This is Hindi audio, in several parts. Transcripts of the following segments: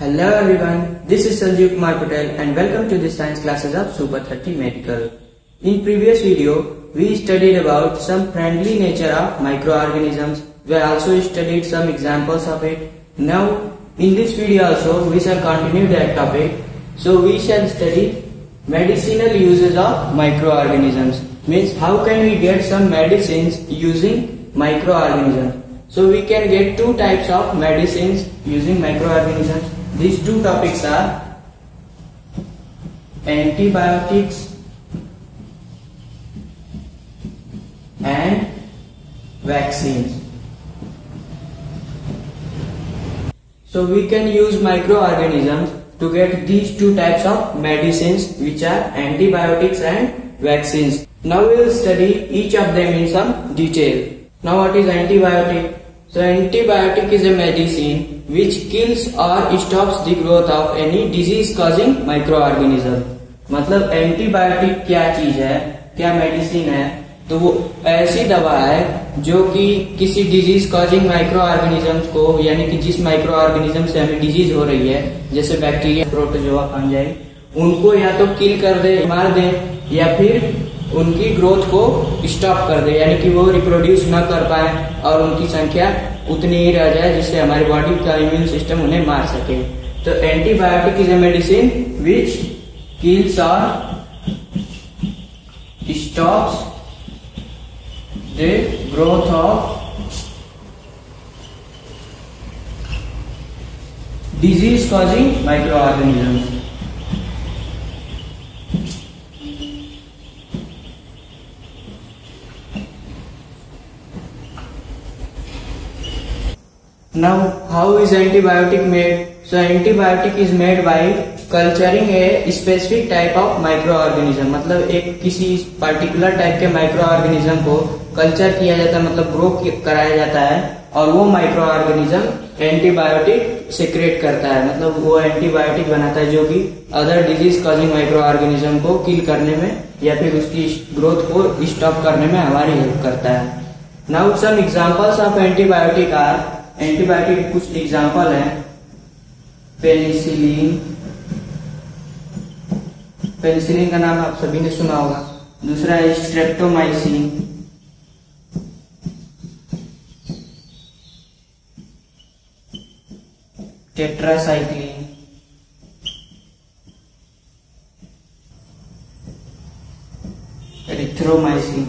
Hello everyone, this is Sanjeev Kumar Patel and welcome to the science classes of Super 30 Medical. In previous video, we studied about some friendly nature of microorganisms. We also studied some examples of it. Now, in this video also, we shall continue that topic. So, we shall study medicinal uses of microorganisms. Means, how can we get some medicines using microorganisms? So, we can get two types of medicines using microorganisms. These two topics are antibiotics and vaccines. So we can use microorganisms to get these two types of medicines, which are antibiotics and vaccines. Now we will study each of them in some detail. Now what is antibiotic? So antibiotic is a medicine which kills or stops the growth of any disease causing microorganism. मतलब एंटीबायोटिक क्या चीज है, क्या मेडिसिन है? तो वो ऐसी दवा है जो कि किसी डिजीज कॉजिंग माइक्रो ऑर्गेनिजम्स को, यानी कि जिस माइक्रो ऑर्गेनिज्म से हमें डिजीज हो रही है, जैसे बैक्टीरिया, प्रोटोजोआ, फंजाई, उनको या तो किल कर दे, मार दे, या फिर उनकी ग्रोथ को स्टॉप कर दे, यानी कि वो रिप्रोड्यूस न कर पाए और उनकी संख्या उतनी ही रह जाए जिससे हमारी बॉडी का इम्यून सिस्टम उन्हें मार सके. तो antibiotic is a medicine which kills or stops the growth of disease causing micro organisms. Now, how is antibiotic made? So, antibiotic is made by culturing a specific type of microorganism. मतलब एक किसी पर्टिकुलर टाइप के माइक्रोऑर्गेनिज्म को कल्चर किया जाता है, मतलब ग्रो कराया जाता है, और वो माइक्रोऑर्गेनिज्म एंटीबायोटिक सिक्रेट करता है, मतलब वो एंटीबायोटिक बनाता है जो कि अदर डिजीज कॉजिंग माइक्रोऑर्गेनिज्म को किल करने में या फिर उसकी ग्रोथ को स्टॉप करने में हमारी हेल्प करता है. Now some examples of antibiotic are, antibiotic के कुछ एग्जाम्पल हैं. पेनिसिलिन, पेनिसिलिन का नाम आप सभी ने सुना होगा. दूसरा है streptomycin, tetracycline, erythromycin,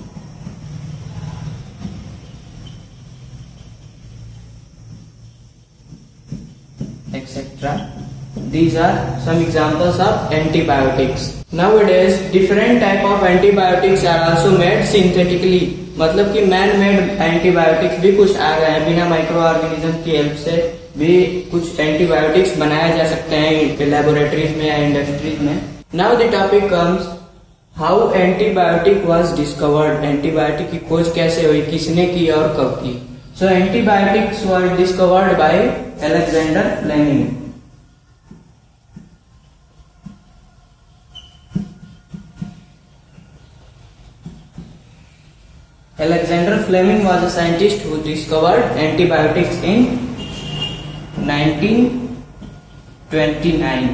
etc. These are some examples of antibiotics. Nowadays, different type of antibiotics are also made synthetically. मतलब कि मैन मेड एंटीबायोटिक्स भी कुछ आ गए हैं, बिना माइक्रो ऑर्गेनिज्म की हेल्प से भी कुछ एंटीबायोटिक्स बनाए जा सकते हैं लेबोरेटरीज में या इंडस्ट्रीज में. Now the topic comes how antibiotic was discovered. Antibiotic की खोज कैसे हुई, किसने की और कब की? So antibiotics were discovered by Alexander Fleming. Alexander Fleming was a scientist who discovered antibiotics in 1929.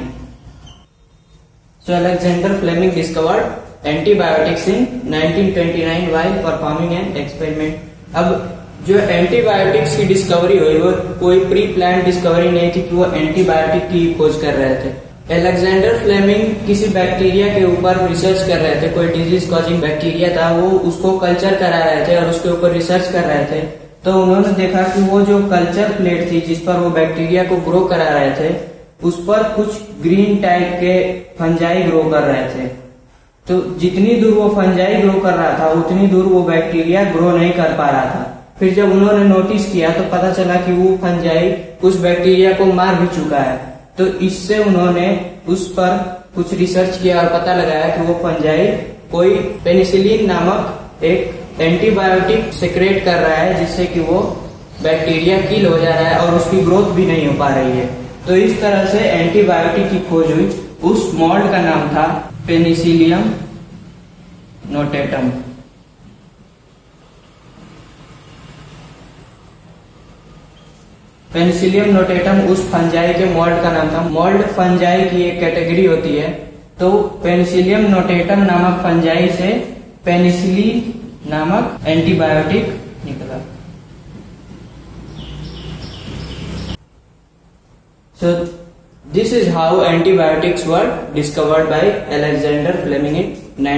So Alexander Fleming discovered antibiotics in 1929 while performing an experiment. अब जो एंटीबायोटिक्स की डिस्कवरी हुई वो कोई प्री प्लान डिस्कवरी नहीं थी कि वो एंटीबायोटिक की खोज कर रहे थे. एलेक्जेंडर फ्लेमिंग किसी बैक्टीरिया के ऊपर रिसर्च कर रहे थे, कोई डिजीज कॉजिंग बैक्टीरिया था, वो उसको कल्चर करा रहे थे और उसके ऊपर रिसर्च कर रहे थे. तो उन्होंने देखा कि वो जो कल्चर प्लेट थी जिस पर वो बैक्टीरिया को ग्रो करा रहे थे, उस पर कुछ ग्रीन टाइप के फंजाई ग्रो कर रहे थे. तो जितनी दूर वो फंजाई ग्रो कर रहा था उतनी दूर वो बैक्टीरिया ग्रो नहीं कर पा रहा था. फिर जब उन्होंने नोटिस किया तो पता चला कि वो फंजाई कुछ बैक्टीरिया को मार भी चुका है. तो इससे उन्होंने उस पर कुछ रिसर्च किया और पता लगाया कि वो फंजाई कोई पेनिसिलिन नामक एक एंटीबायोटिक सिक्रेट कर रहा है जिससे कि वो बैक्टीरिया किल हो जा रहा है और उसकी ग्रोथ भी नहीं हो पा रही है. तो इस तरह से एंटीबायोटिक की खोज हुई. उस मॉल्ट का नाम था पेनिसिलियम नोटेटम. पेनिसिलियम नोटेटम उस फंजाई के मोल्ड का नाम था। मोल्ड फंजाई की एक कैटेगरी होती है। तो पेनिसिलियम नोटेटम नामक फंजाई से पेनिसिलिन नामक एंटीबायोटिक निकला। So this is how antibiotics were discovered by Alexander Fleming in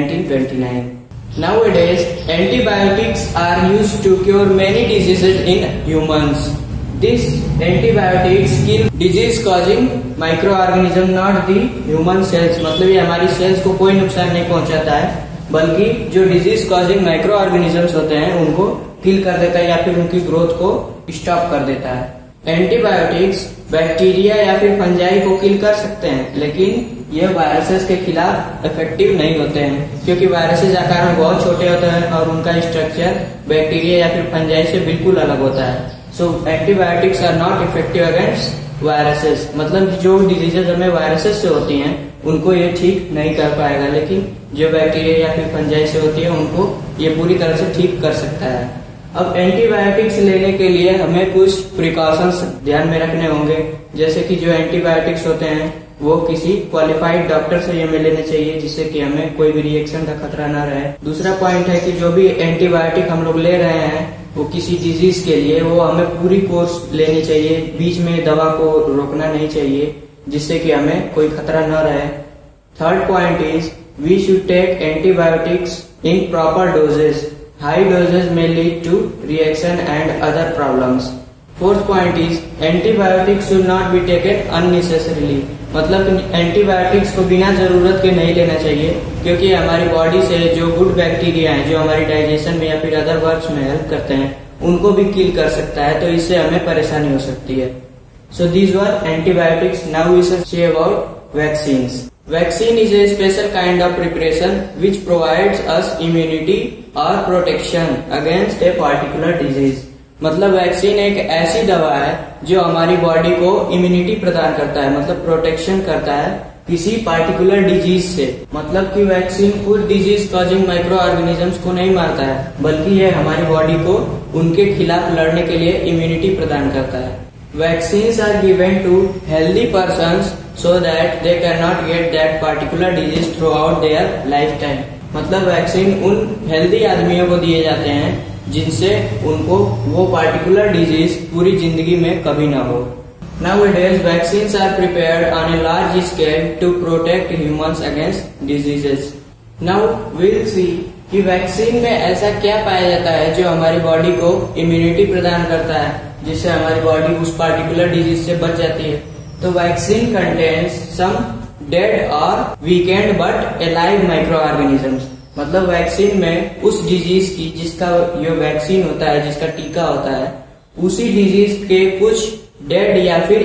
1929. Nowadays, antibiotics are used to cure many diseases in humans. These antibiotics kill disease-causing microorganisms, not the human cells. मतलब ये हमारी सेल्स को कोई नुकसान नहीं पहुंचाता है, बल्कि जो डिजीज कॉजिंग माइक्रो ऑर्गेनिजम्स होते हैं उनको किल कर देता है या फिर उनकी ग्रोथ को स्टॉप कर देता है। एंटीबायोटिक्स बैक्टीरिया या फिर फंजाई को किल कर सकते हैं, लेकिन यह वायरसेस के खिलाफ इफेक्टिव नहीं होते हैं, क्योंकि वायरसेस आकार में बहुत छोटे होते हैं और उनका स्ट्रक्चर बैक्टीरिया या फिर फंजाई से बिल्कुल अलग होता है। So antibiotics are not effective against viruses. मतलब जो डिजीजेज हमें वायरसेस से होती हैं उनको ये ठीक नहीं कर पाएगा, लेकिन जो बैक्टीरिया या फिर फंजाई से होती है उनको ये पूरी तरह से ठीक कर सकता है। अब एंटीबायोटिक्स लेने के लिए हमें कुछ प्रिकॉशंस ध्यान में रखने होंगे, जैसे कि जो एंटीबायोटिक्स होते हैं वो किसी क्वालिफाइड डॉक्टर से ये में लेने चाहिए, जिससे कि हमें कोई भी रिएक्शन का खतरा ना रहे। दूसरा पॉइंट है कि जो भी एंटीबायोटिक हम लोग ले रहे हैं वो किसी डिजीज के लिए वो हमें पूरी कोर्स लेनी चाहिए, बीच में दवा को रोकना नहीं चाहिए, जिससे कि हमें कोई खतरा न रहे। Third point is we should take antibiotics in proper doses. High doses may lead to reaction and other problems. Fourth point is antibiotics should not be taken unnecessarily. मतलब एंटीबायोटिक्स को बिना जरूरत के नहीं लेना चाहिए, क्योंकि हमारी बॉडी से जो गुड बैक्टीरिया हैं जो हमारी डाइजेशन में या फिर अदर वर्क्स में हेल्प करते हैं उनको भी किल कर सकता है, तो इससे हमें परेशानी हो सकती है। So these were antibiotics. Now we shall say about vaccines. Vaccine is a special kind of preparation which provides us immunity or protection against a particular disease. मतलब वैक्सीन एक ऐसी दवा है जो हमारी बॉडी को इम्यूनिटी प्रदान करता है, मतलब प्रोटेक्शन करता है किसी पार्टिकुलर डिजीज से। मतलब कि वैक्सीन खुद डिजीज कॉजिंग माइक्रो ऑर्गेनिजम्स को नहीं मारता है, बल्कि यह हमारी बॉडी को उनके खिलाफ लड़ने के लिए इम्यूनिटी प्रदान करता है। Vaccines are given to healthy persons so that they cannot get that particular disease throughout their lifetime. मतलब वैक्सीन उन हेल्दी आदमियों को दिए जाते हैं जिनसे उनको वो पार्टिकुलर डिजीज पूरी जिंदगी में कभी ना हो। Nowadays, vaccines are prepared on a large scale to protect humans against diseases. Now we'll see कि वैक्सीन में ऐसा क्या पाया जाता है जो हमारी बॉडी को इम्यूनिटी प्रदान करता है, जिससे हमारी बॉडी उस पार्टिकुलर डिजीज से बच जाती है। तो vaccine contains some dead or weakened but alive micro organisms. मतलब वैक्सीन में उस डिजीज की जिसका ये वैक्सीन होता है, जिसका टीका होता है, उसी डिजीज के कुछ डेड या फिर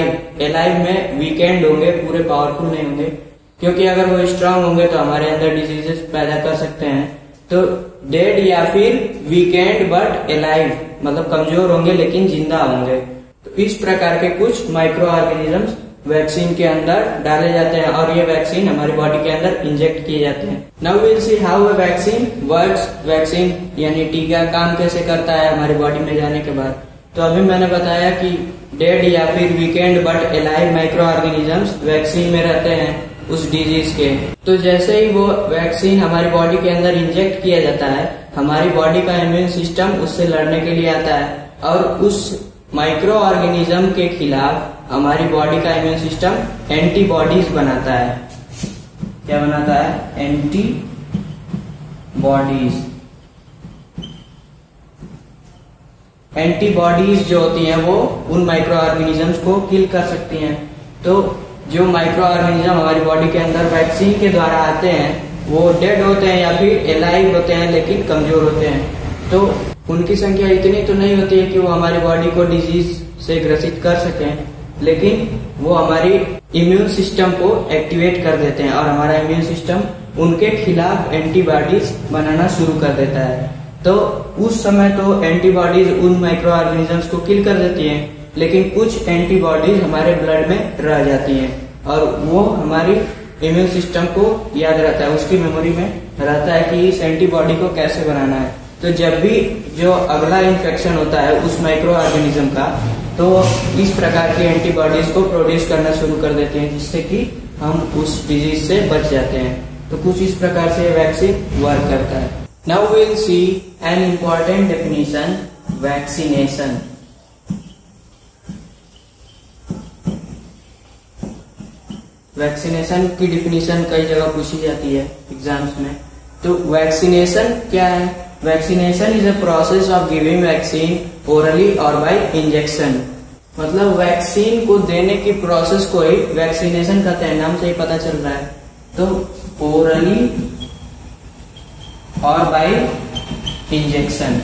एलाइव में वीकेंड होंगे, पूरे पावरफुल नहीं होंगे, क्योंकि अगर वो स्ट्रांग होंगे तो हमारे अंदर डिजीजेस पैदा कर सकते हैं। तो डेड या फिर वीकेंड बट एलाइव मतलब कमजोर होंगे लेकिन जिंदा होंगे। तो इस प्रकार के कुछ माइक्रो ऑर्गेनिजम्स वैक्सीन के अंदर डाले जाते हैं और ये वैक्सीन हमारी बॉडी के अंदर इंजेक्ट किए जाते हैं। Now we will see how a vaccine works. Vaccine यानी टीका काम कैसे करता है हमारी बॉडी में जाने के बाद। तो अभी मैंने बताया कि डेड या फिर weakened but alive micro organisms vaccine में रहते हैं उस डिजीज के। तो जैसे ही वो वैक्सीन हमारी बॉडी के अंदर इंजेक्ट किया जाता है, हमारी बॉडी का इम्यून सिस्टम उससे लड़ने के लिए आता है और उस माइक्रो ऑर्गेनिज्म के खिलाफ हमारी बॉडी का इम्यून सिस्टम एंटीबॉडीज बनाता है। क्या बनाता है? एंटीबॉडीज। एंटीबॉडीज जो होती हैं वो उन माइक्रो ऑर्गेनिजम्स को किल कर सकती हैं। तो जो माइक्रो ऑर्गेनिज्म हमारी बॉडी के अंदर वैक्सीन के द्वारा आते हैं वो डेड होते हैं या फिर एलाइव होते हैं लेकिन कमजोर होते हैं। तो उनकी संख्या इतनी तो नहीं होती है कि वो हमारी बॉडी को डिजीज से ग्रसित कर सकें, लेकिन वो हमारी इम्यून सिस्टम को एक्टिवेट कर देते हैं और हमारा इम्यून सिस्टम उनके खिलाफ एंटीबॉडीज बनाना शुरू कर देता है। तो उस समय तो एंटीबॉडीज उन माइक्रो ऑर्गेनिजम्स को किल कर देती हैं, लेकिन कुछ एंटीबॉडीज हमारे ब्लड में रह जाती हैं और वो हमारी इम्यून सिस्टम को याद रहता है, उसकी मेमोरी में रहता है कि इस एंटीबॉडी को कैसे बनाना है। तो जब भी जो अगला इन्फेक्शन होता है उस माइक्रो ऑर्गेनिज्म का, तो इस प्रकार की एंटीबॉडीज को प्रोड्यूस करना शुरू कर देते हैं, जिससे कि हम उस डिजीज से बच जाते हैं। तो कुछ इस प्रकार से वैक्सीन वर्क करता है। Now we will see an important definition, vaccination. Vaccination की डिफिनीशन कई जगह पूछी जाती है एग्जाम्स में। तो वैक्सीनेशन क्या है? Vaccination is a process of giving vaccine orally or by injection. मतलब वैक्सीन को देने की प्रोसेस को ही वैक्सीनेशन कहते हैं, नाम से ही पता चल रहा है। तो ओरली और बाय इंजेक्शन,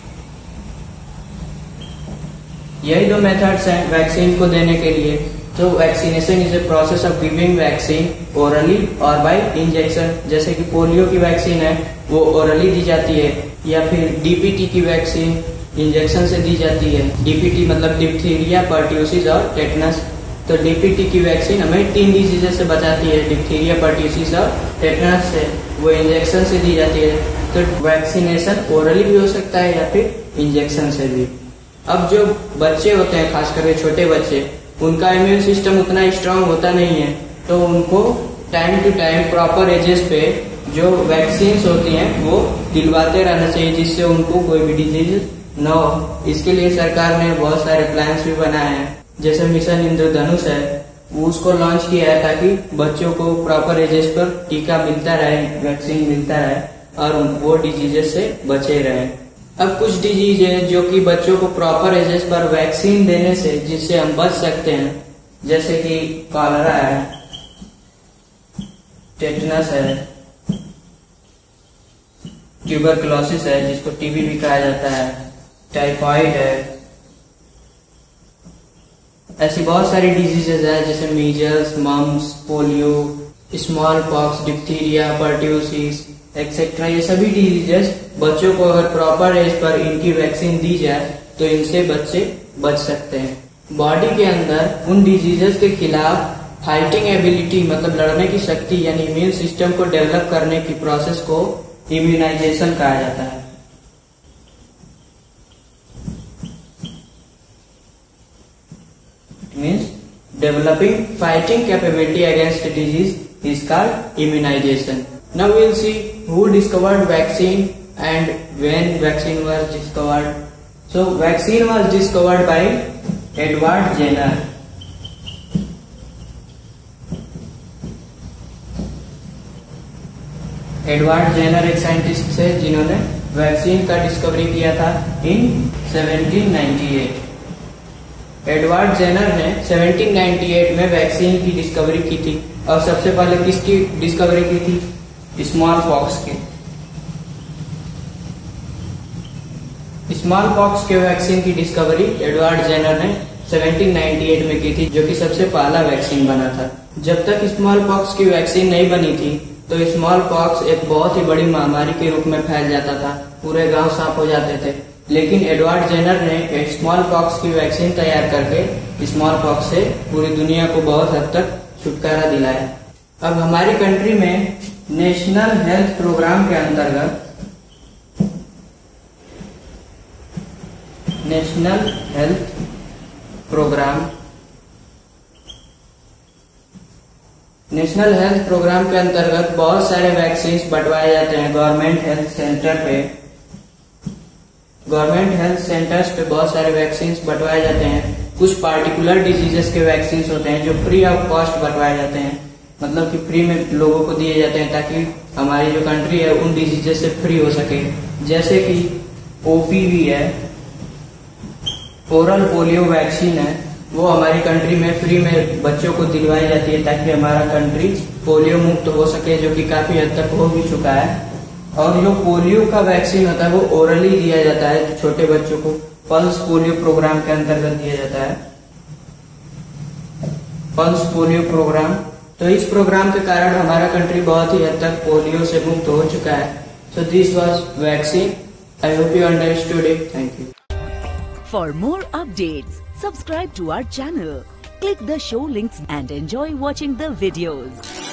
यही दो मेथड्स हैं वैक्सीन को देने के लिए। तो vaccination is a process of giving vaccine orally or by injection. जैसे कि पोलियो की वैक्सीन है वो ओरली दी जाती है, या फिर डीपीटी की वैक्सीन इंजेक्शन से दी जाती है। डीपीटी मतलब डिप्थीरिया, पर्ट्यूसिस और टेटनस। तो डीपीटी की वैक्सीन हमें 3 डिजीजेस से बचाती है, डिप्थीरिया, पर्ट्यूसिस और टेटनस से, वो इंजेक्शन से दी जाती है। तो वैक्सीनेशन ओरली भी हो सकता है या फिर इंजेक्शन से भी। अब जो बच्चे होते हैं, खास करके छोटे बच्चे, उनका इम्यून सिस्टम उतना स्ट्रांग होता नहीं है, तो उनको time to time proper ages पे जो वैक्सीन होती हैं वो दिलवाते रहना चाहिए, जिससे उनको कोई भी डिजीज न हो। इसके लिए सरकार ने बहुत सारे प्लान्स भी बनाए हैं, जैसे मिशन इंद्रधनुष है, वो उसको लॉन्च किया है ताकि बच्चों को प्रॉपर एजेस पर टीका मिलता रहे, वैक्सीन मिलता रहे और वो डिजीजेस से बचे रहे। अब कुछ डिजीज है जो कि बच्चों को प्रॉपर एजेस पर वैक्सीन देने से जिससे हम बच सकते हैं, जैसे कि कॉलरा है, टेटनस है, ट्यूबरकुलोसिस है जिसको टीबी भी कहा जाता है, टाइफाइड है। ऐसी बहुत सारी डिजीजेज है जैसे measles, mumps, polio, small pox, diphtheria, pertussis etcetera. ये सभी डिजीजेस बच्चों को अगर प्रॉपर एज पर इनकी वैक्सीन दी जाए तो इनसे बच्चे बच सकते हैं। बॉडी के अंदर उन डिजीजेस के खिलाफ फाइटिंग एबिलिटी मतलब लड़ने की शक्ति यानी इम्यून सिस्टम को डेवलप करने की प्रोसेस को इम्यूनाइजेशन कहा जाता है। It means developing fighting capability against disease is called immunisation. Now we will see who discovered vaccine and when vaccine was discovered. So vaccine was discovered by Edward Jenner. Edward Jenner एक साइंटिस्ट थे जिन्होंने वैक्सीन का डिस्कवरी किया था इन 1798। एडवर्ड जेनर ने 1798 में वैक्सीन की डिस्कवरी की थी, और सबसे पहले किसकी डिस्कवरी की थी? स्मॉल पॉक्स के। स्मॉल पॉक्स के वैक्सीन की डिस्कवरी एडवर्ड जेनर ने 1798 में की थी, जो कि सबसे पहला वैक्सीन बना था। जब तक स्मॉल पॉक्स की वैक्सीन नहीं बनी थी तो स्मॉल पॉक्स एक बहुत ही बड़ी महामारी के रूप में फैल जाता था, पूरे गांव साफ हो जाते थे। लेकिन एडवर्ड जेनर ने स्मॉल पॉक्स की वैक्सीन तैयार करके स्मॉल पॉक्स से पूरी दुनिया को बहुत हद तक छुटकारा दिलाया। अब हमारी कंट्री में नेशनल हेल्थ प्रोग्राम के अंतर्गत नेशनल हेल्थ प्रोग्राम के अंतर्गत बहुत सारे वैक्सीन बंटवाए जाते हैं गवर्नमेंट हेल्थ सेंटर पे। गवर्नमेंट हेल्थ सेंटर्स पे बहुत सारे वैक्सीन बंटवाए जाते हैं। कुछ पार्टिकुलर डिजीजेस के वैक्सीन होते हैं जो फ्री ऑफ कॉस्ट बंटवाए जाते हैं, मतलब कि फ्री में लोगों को दिए जाते हैं ताकि हमारी जो कंट्री है उन डिजीजेस से फ्री हो सके। जैसे कि ओपीवी है, ओरल पोलियो वैक्सीन है, वो हमारी कंट्री में फ्री में बच्चों को दिलवाई जाती है ताकि हमारा कंट्री पोलियो मुक्त हो सके, जो कि काफी हद तक हो भी चुका है। और जो पोलियो का वैक्सीन होता है वो ओरली दिया जाता है, तो छोटे बच्चों को पल्स पोलियो प्रोग्राम के अंतर्गत दिया जाता है, पल्स पोलियो प्रोग्राम। तो इस प्रोग्राम के कारण हमारा कंट्री बहुत ही हद तक पोलियो से मुक्त हो चुका है। So this was vaccine. I hope you understood it. Thank you. For more updates, subscribe to our channel, click the show links and enjoy watching the videos.